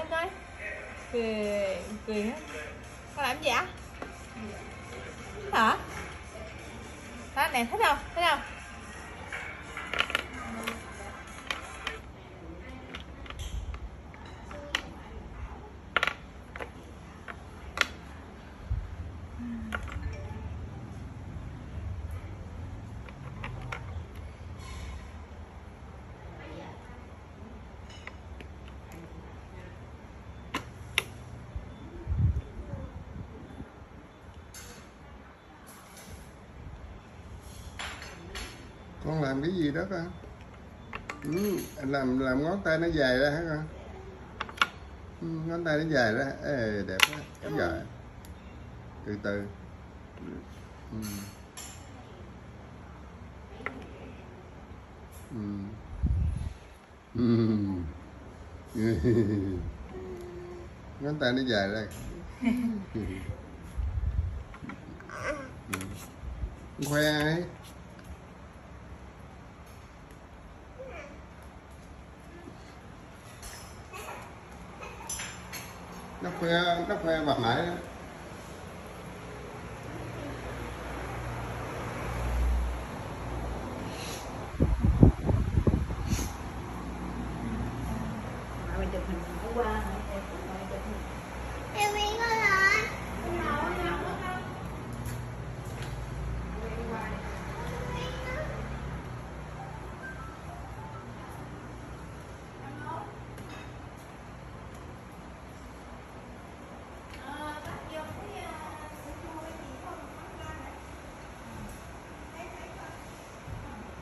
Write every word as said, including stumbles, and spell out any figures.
lên coi. Cười, cười hết. Con làm gì vậy? Thích hả? Đó nè, thích không? Thích không? Con làm cái gì đó con? Ừ, làm làm ngón tay nó dài ra hả con? Ừ, ngón tay nó dài ra. Ê, đẹp quá. Rồi. Từ từ. Ừ. Ừ. Ừ. Ngón tay nó dài ra. Ừ. Khoe ai? Nó khoe, nó khoe bà Hải đó.